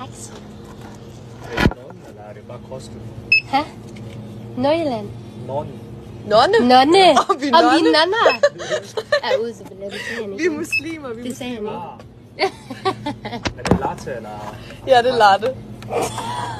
Hejs. Er det non, eller er det bare koste? Hæ? Nordjylland. Non. Nonne? Nonne. Og vi Og vi nonne. nonner. Er ude selvfølgelig. Det sagde han Vi ikke. er muslimer. Vi Det sagde han ikke. Er det latte, eller? Ja, det er latte.